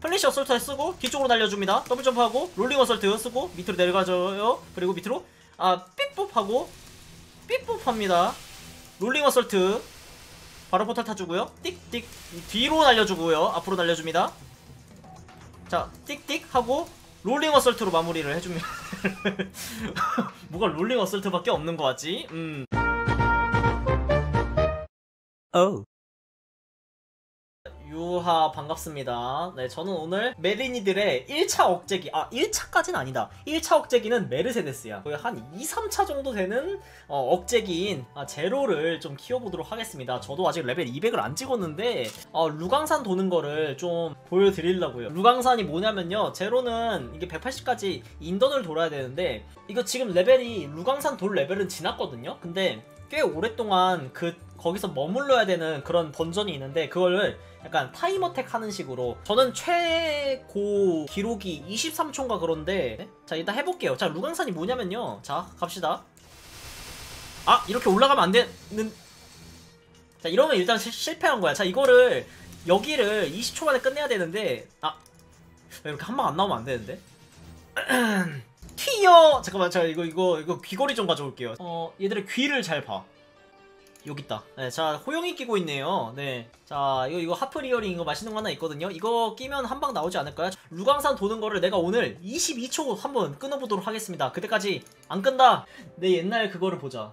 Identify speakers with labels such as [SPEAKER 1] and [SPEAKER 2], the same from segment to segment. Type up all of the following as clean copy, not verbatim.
[SPEAKER 1] 플래시 어설트 쓰고 뒤쪽으로 날려줍니다. 더블 점프하고 롤링 어설트 쓰고 밑으로 내려가줘요. 그리고 밑으로 삐뽀하고 삐뽀합니다. 롤링 어설트 바로 포탈 타주고요. 띡띡 뒤로 날려주고요. 앞으로 날려줍니다. 자 띡띡 하고 롤링 어설트로 마무리를 해줍니다. 뭐가 롤링 어설트밖에 없는 거 같지? 유하 반갑습니다. 네, 저는 오늘 메리니들의 1차 억제기 1차까지는 아니다. 1차 억제기는 메르세데스야. 거의 한 2, 3차 정도 되는 억제기인 제로를 좀 키워보도록 하겠습니다. 저도 아직 레벨 200을 안 찍었는데 루강산 도는 거를 좀 보여드리려고요. 루강산이 뭐냐면요, 제로는 이게 180까지 인던을 돌아야 되는데 이거 지금 레벨이 루강산 돌 레벨은 지났거든요. 근데 꽤 오랫동안 거기서 머물러야 되는 그런 던전이 있는데 그걸 약간 타임어택 하는 식으로, 저는 최고 기록이 23초인가 그런데, 자 일단 해볼게요. 자 루강산이 뭐냐면요, 자 갑시다. 이렇게 올라가면 안 되는, 자 이러면 일단 실패한 거야. 자 이거를 여기를 20초 만에 끝내야 되는데 이렇게 한 방 안 나오면 안 되는데. 튀어! 잠깐만, 자 이거 귀걸이 좀 가져올게요. 얘들의 귀를 잘 봐. 여기 있다. 네, 자 호영이 끼고 있네요. 네, 자 이거 하프리어링 이거 맛있는 거 하나 있거든요. 이거 끼면 한 방 나오지 않을까요? 루강산 도는 거를 내가 오늘 22초 한번 끊어보도록 하겠습니다. 그때까지 안 끈다. 내 옛날 그거를 보자.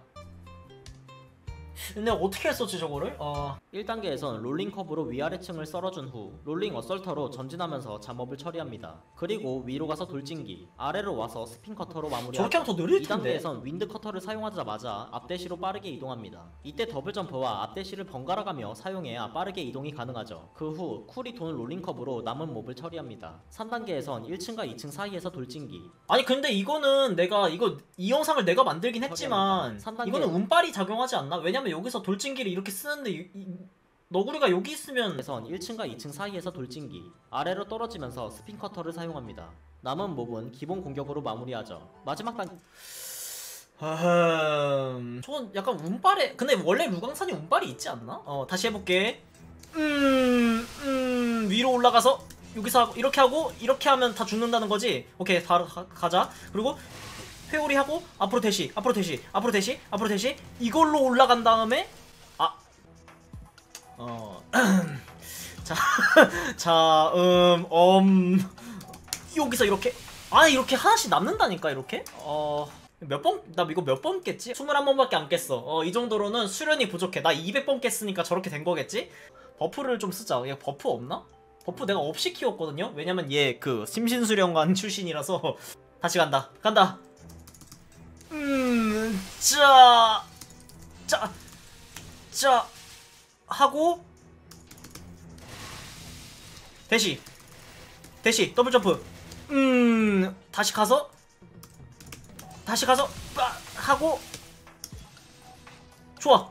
[SPEAKER 1] 근데 어떻게 했었지 저거를?
[SPEAKER 2] 1단계에선 롤링 커브로 위아래층을 썰어준 후 롤링 어설터로 전진하면서 잠업을 처리합니다. 그리고 위로 가서 돌진기, 아래로 와서 스핀 커터로 마무리하고,
[SPEAKER 1] 저렇게 하면 더 느릴 텐데.
[SPEAKER 2] 2단계에선 윈드 커터를 사용하자마자 앞대시로 빠르게 이동합니다. 이때 더블 점퍼와 앞대시를 번갈아가며 사용해야 빠르게 이동이 가능하죠. 그 후 쿨이 도는 롤링 커브로 남은 몹을 처리합니다. 3단계에선 1층과 2층 사이에서 돌진기.
[SPEAKER 1] 아니 근데 이거는 내가 이 영상을 내가 만들긴 했지만 이거는 운빨이 작용하지 않나? 왜냐면 여기서 돌진기를 이렇게 쓰는데 너구리가 여기 있으면.
[SPEAKER 2] 1층과 2층 사이에서 돌진기, 아래로 떨어지면서 스핀 커터를 사용합니다. 남은 몹은 기본 공격으로 마무리하죠. 마지막 단계.
[SPEAKER 1] 저건 약간 운빨에, 근데 원래 루강산이 운빨이 있지 않나? 다시 해볼게. 위로 올라가서 여기서 이렇게 하고 이렇게 하면 다 죽는다는 거지. 오케이, 바로 가자. 그리고 회오리 하고 앞으로 대시, 앞으로 대시, 앞으로 대시, 앞으로 대시, 이걸로 올라간 다음에 여기서 이렇게 이렇게 하나씩 남는다니까. 이렇게 나 이거 몇 번 깼지? 21번밖에 안 깼어. 이 정도로는 수련이 부족해. 나 200번 깼으니까 저렇게 된 거겠지? 버프를 좀 쓰자. 얘 버프 없나? 버프 내가 없이 키웠거든요? 왜냐면 얘 심신수련관 출신이라서. 다시 간다 자 하고 대시 더블 점프. 다시 가서 하고. 좋아.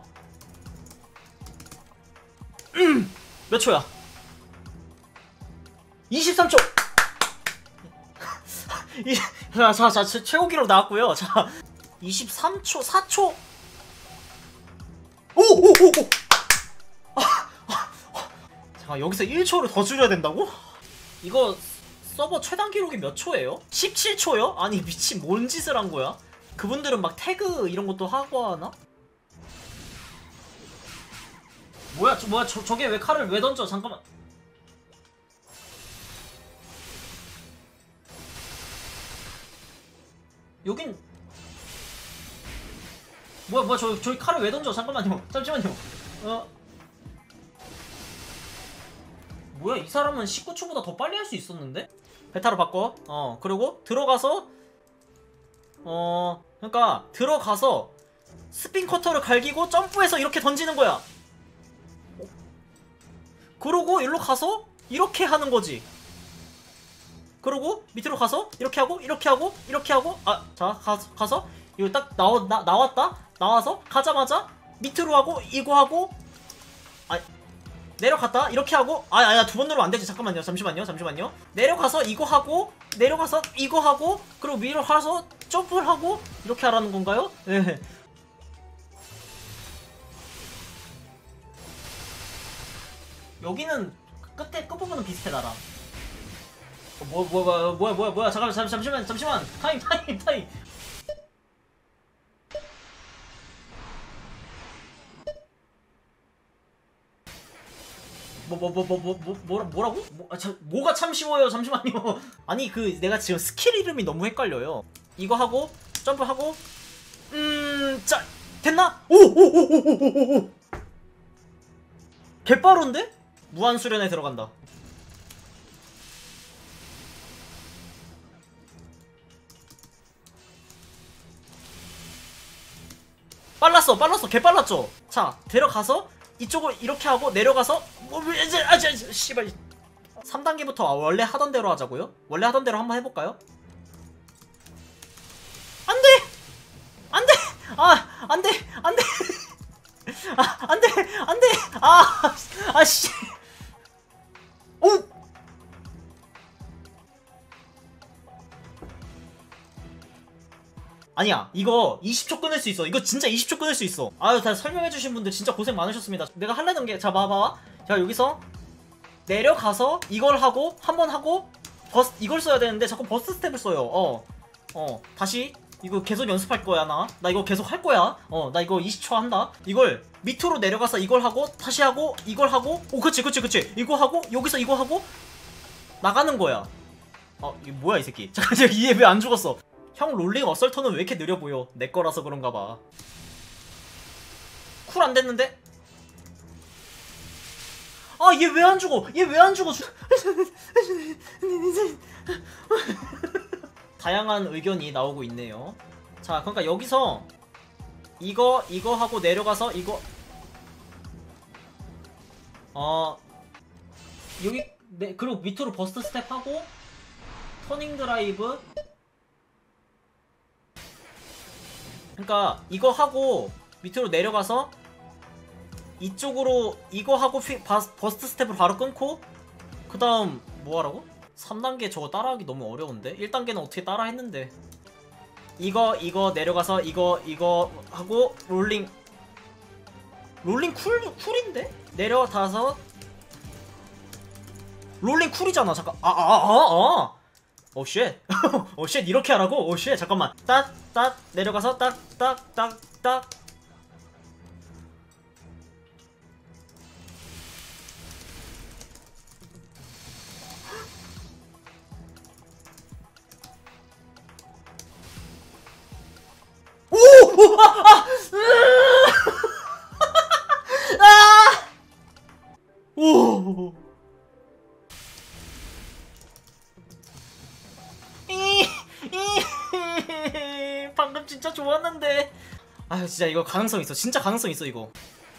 [SPEAKER 1] 몇 초야? 23초. 자 최고 기록 나왔고요. 자 23초 4초. 오. 잠깐, 여기서 1초를 더 줄여야 된다고? 이거 서버 최단 기록이 몇 초예요? 17초요? 아니 미친, 뭔 짓을 한 거야? 그분들은 막 태그 이런 것도 하고 하나? 뭐야 저게 왜 칼을 왜 던져? 잠깐만. 여긴 뭐야 저기 칼을 왜 던져? 잠깐만요. 잠시만요. 뭐야, 이 사람은 19초보다 더 빨리 할 수 있었는데? 베타로 바꿔. 그리고 들어가서 그러니까 들어가서 스핀 커터를 갈기고 점프해서 이렇게 던지는 거야. 그러고 일로 가서 이렇게 하는 거지. 그러고 밑으로 가서 이렇게 하고 자 가서 이거 딱 나왔다. 나와서 가자마자 밑으로 하고 이거 하고 내려갔다 이렇게 하고 두 번 누르면 안 되지. 잠깐만요. 잠시만요. 내려가서 이거 하고 내려가서 이거 하고 그리고 위로 가서 점프를 하고 이렇게 하라는 건가요? 네. 여기는 끝부분은 비슷해 나랑. 뭐야. 잠시만. 타임. 뭐라고? 뭐가 참 쉬워요. 잠시만요. 아니, 내가 지금 스킬 이름이 너무 헷갈려요. 이거 하고, 점프하고, 자, 됐나? 오! 개빠른데? 무한수련에 들어간다. 빨랐어. 개빨랐죠? 자, 데려가서, 이쪽을 이렇게 하고, 내려가서, 씨발. 3단계부터 원래 하던 대로 하자고요? 원래 하던 대로 한번 해볼까요? 안 돼! 안 돼! 씨. 오! 아니야, 이거 20초 끊을 수 있어. 이거 진짜 20초 끊을 수 있어. 아유, 다 설명해주신 분들 진짜 고생 많으셨습니다. 내가 하려는 게, 자, 봐봐. 자, 여기서 내려가서 이걸 하고, 한번 하고, 이걸 써야 되는데 자꾸 버스트 스텝을 써요. 다시. 이거 계속 연습할 거야, 나 이거 계속 할 거야. 나 이거 20초 한다. 이걸 밑으로 내려가서 이걸 하고, 다시 하고, 이걸 하고, 오, 그치. 이거 하고, 여기서 이거 하고, 나가는 거야. 이거 뭐야, 이 새끼. 잠깐, 얘 왜 안 죽었어? 형, 롤링 어설터는 왜 이렇게 느려 보여? 내 거라서 그런가 봐. 쿨 안 됐는데? 얘 왜 안 죽어? 다양한 의견이 나오고 있네요. 자, 그러니까 여기서 이거 하고 내려가서 이거 여기 그리고 밑으로 버스트 스텝 하고 터닝 드라이브. 그러니까 이거 하고 밑으로 내려가서 이쪽으로 이거 하고 버스트 스텝을 바로 끊고 그 다음 뭐하라고? 3단계 저거 따라하기 너무 어려운데? 1단계는 어떻게 따라 했는데. 이거 내려가서 이거 하고 롤링 쿨인데? 내려가서 롤링 쿨이잖아. 잠깐. 쉣. 쉣, 이렇게 하라고? 쉣, 잠깐만. 딱 내려가서 딱. 오! 방금 진짜 좋았는데. 아유, 진짜 이거 가능성 있어. 진짜 가능성 있어, 이거.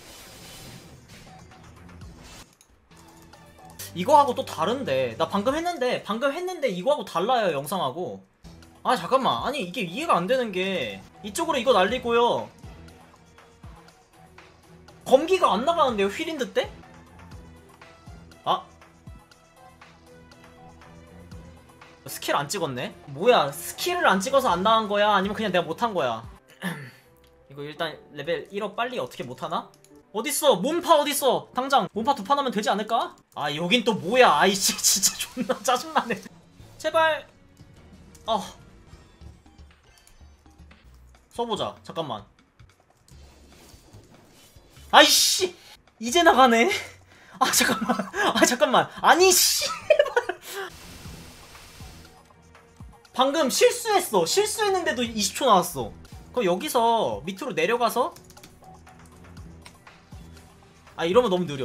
[SPEAKER 1] 이거하고 또 다른데. 나 방금 했는데 이거하고 달라요, 영상하고. 잠깐만. 아니, 이게 이해가 안 되는 게 이쪽으로 이거 날리고요. 검기가 안 나가는데요, 휠인드 때? 스킬 안 찍었네? 뭐야, 스킬을 안 찍어서 안 나간 거야? 아니면 그냥 내가 못한 거야? 이거 일단 레벨 1업 빨리 어떻게 못하나? 어딨어? 몸파 어딨어? 당장 몸파 2판 하면 되지 않을까? 여긴 또 뭐야? 아이씨, 진짜 존나 짜증나네. 제발. 써보자. 잠깐만. 아이씨, 이제 나가네. 잠깐만. 아니, 씨. 방금 실수했는데도 20초 나왔어. 그럼 여기서 밑으로 내려가서 이러면 너무 느려.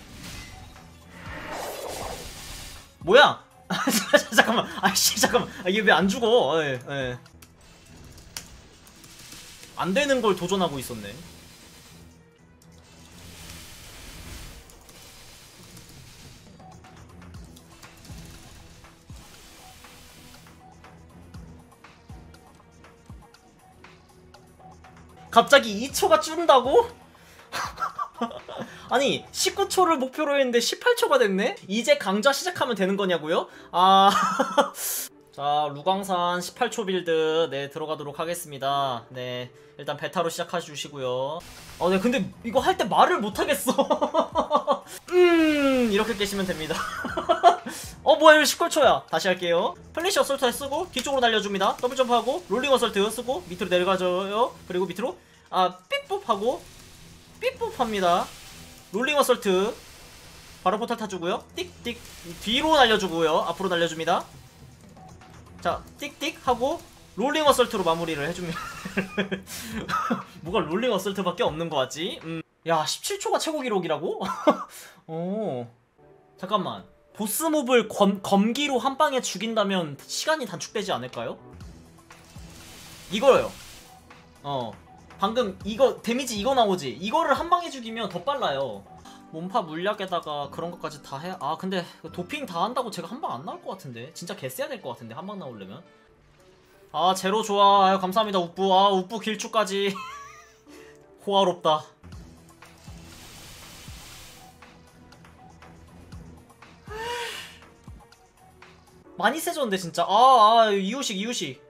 [SPEAKER 1] 뭐야? 잠깐만. 잠깐만. 이게 왜 안 죽어? 안 되는 걸 도전하고 있었네. 갑자기 2초가 줄은다고? 아니, 19초를 목표로 했는데 18초가 됐네? 이제 강좌 시작하면 되는 거냐고요? 자, 루광산 18초 빌드 들어가도록 하겠습니다. 일단 베타로 시작해 주시고요. 네, 근데 이거 할 때 말을 못 하겠어. 이렇게 깨시면 됩니다. 뭐야 이거 19초야. 다시 할게요. 플래시 어설트 쓰고 뒤쪽으로 날려줍니다. 더블 점프하고 롤링 어설트 쓰고 밑으로 내려가줘요. 그리고 밑으로 삐뽀하고 삐뽀합니다. 롤링 어설트 바로 포탈 타주고요. 띡띡 뒤로 날려주고요. 앞으로 날려줍니다. 자 띡띡 하고 롤링 어설트로 마무리를 해줍니다. 뭐가 롤링 어설트밖에 없는 거 같지? 야 17초가 최고 기록이라고? 오 잠깐만 보스몹을 검기로 한 방에 죽인다면 시간이 단축되지 않을까요? 이거요. 방금 이거 데미지 이거 나오지? 이거를 한 방에 죽이면 더 빨라요. 몸파 물약에다가 그런 것까지 다 해. 근데 도핑 다 한다고 제가 한 방 안 나올 것 같은데. 진짜 개쎄야 될 것 같은데 한 방 나오려면. 제로 좋아. 아유, 감사합니다 우뿌. 우뿌 길쭉까지. 호화롭다. 많이 세졌는데 진짜. 이유식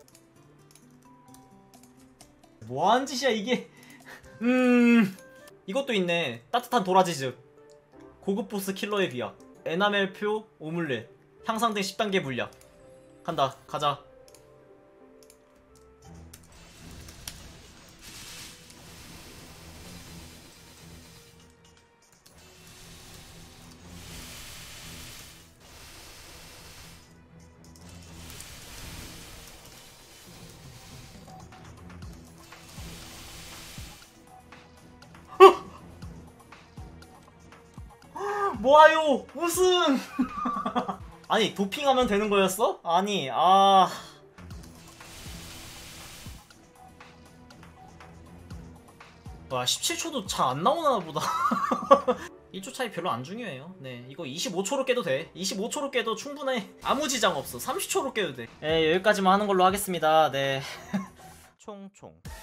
[SPEAKER 1] 뭐하는 짓이야 이게. 이것도 있네. 따뜻한 도라지즙 고급 보스 킬러의 비약 에나멜표 오믈렛 향상된 10단계 물약. 간다 가자. 뭐하요 우승. 아니 도핑하면 되는 거였어? 아니 와 17초도 잘 안 나오나 보다. 1초 차이 별로 안 중요해요. 네 이거 25초로 깨도 돼. 25초로 깨도 충분해. 아무 지장 없어. 30초로 깨도 돼. 여기까지만 하는 걸로 하겠습니다. 네.
[SPEAKER 2] 총총